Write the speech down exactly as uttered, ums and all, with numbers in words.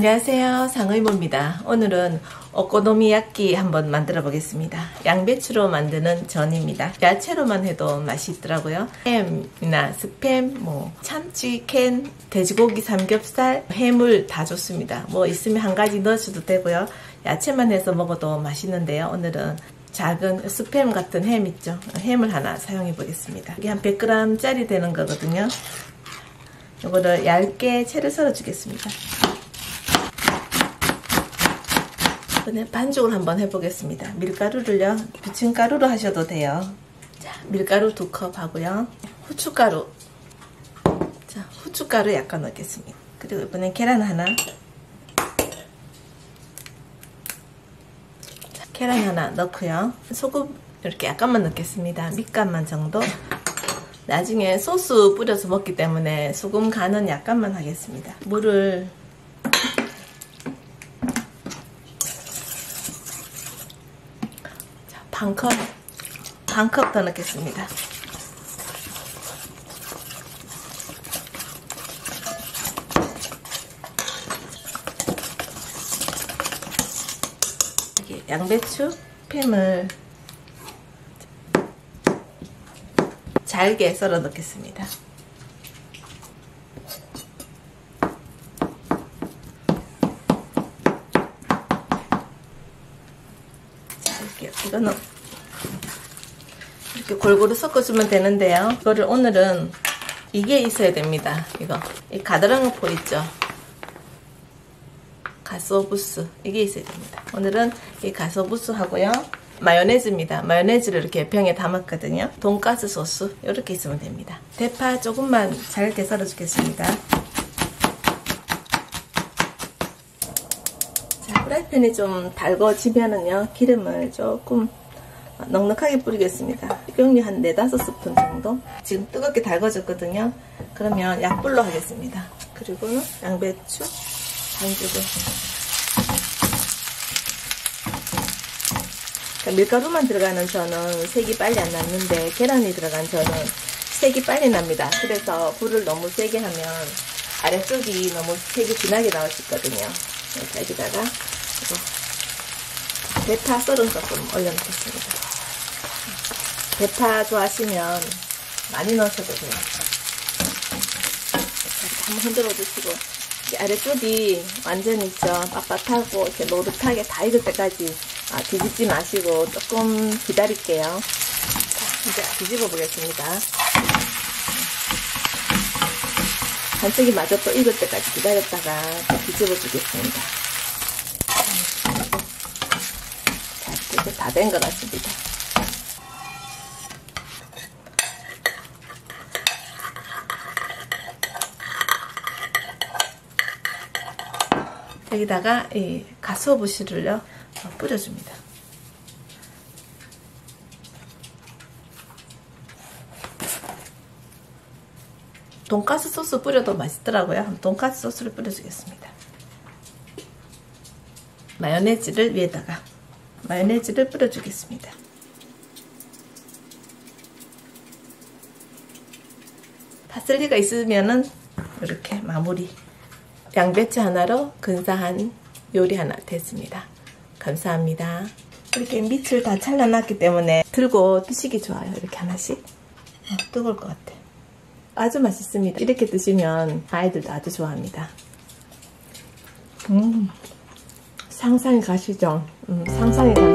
안녕하세요, 상의모입니다. 오늘은 오코노미야끼 한번 만들어 보겠습니다. 양배추로 만드는 전입니다. 야채로만 해도 맛이 있더라고요. 햄이나 스팸, 뭐 참치, 캔, 돼지고기 삼겹살, 해물 다 좋습니다. 뭐 있으면 한 가지 넣으셔도 되고요. 야채만 해서 먹어도 맛있는데요. 오늘은 작은 스팸 같은 햄 있죠? 햄을 하나 사용해 보겠습니다. 이게 한 백 그램 짜리 되는 거거든요. 이거를 얇게 채를 썰어 주겠습니다. 이번에 반죽을 한번 해보겠습니다. 밀가루를요, 부침가루로 하셔도 돼요. 자, 밀가루 두 컵 하고요. 후춧가루. 자, 후춧가루 약간 넣겠습니다. 그리고 이번엔 계란 하나. 자, 계란 하나 넣고요. 소금 이렇게 약간만 넣겠습니다. 밑간만 정도. 나중에 소스 뿌려서 먹기 때문에 소금 간은 약간만 하겠습니다. 물을 반 컵, 반 컵 더 넣겠습니다. 여기 양배추 햄을 잘게 썰어 넣겠습니다. 자, 이렇게 이거는 이렇게 골고루 섞어주면 되는데요. 이거를 오늘은 이게 있어야 됩니다. 이거 이 가드랑어포 있죠? 가소부스 이게 있어야 됩니다. 오늘은 이 가소부스 하고요. 마요네즈입니다. 마요네즈를 이렇게 병에 담았거든요. 돈가스 소스 이렇게 있으면 됩니다. 대파 조금만 잘게 썰어 주겠습니다. 자, 프라이팬이 좀 달궈지면은요, 기름을 조금 넉넉하게 뿌리겠습니다. 식용유 한 네다섯 스푼 정도. 지금 뜨겁게 달궈졌거든요. 그러면 약불로 하겠습니다. 그리고 양배추 반죽을. 밀가루만 들어가는 저는 색이 빨리 안 났는데 계란이 들어간 저는 색이 빨리 납니다. 그래서 불을 너무 세게 하면 아래쪽이 너무 색이 진하게 나올 수 있거든요. 여기다가 대파 썰은 조금 올려놓겠습니다. 대파 좋아하시면 많이 넣으셔도 돼요. 이렇게 한번 흔들어 주시고, 아래쪽이 완전히 있죠, 빳빳하고 이렇게 노릇하게 다 익을 때까지 아, 뒤집지 마시고 조금 기다릴게요. 자, 이제 뒤집어 보겠습니다. 반쪽이 마저 또 익을 때까지 기다렸다가 뒤집어 주겠습니다. 자, 이제 다 된 것 같습니다. 여기다가 이 가소부시를요 뿌려줍니다. 돈가스 소스 뿌려도 맛있더라고요. 돈가스 소스를 뿌려주겠습니다. 마요네즈를 위에다가 마요네즈를 뿌려주겠습니다. 파슬리가 있으면은 이렇게 마무리. 양배추 하나로 근사한 요리 하나 됐습니다. 감사합니다. 이렇게 밑을 다 잘라놨기 때문에 들고 드시기 좋아요. 이렇게 하나씩. 어, 뜨거울 것 같아. 아주 맛있습니다. 이렇게 드시면 아이들도 아주 좋아합니다. 음, 상상이 가시죠? 음, 상상이 가는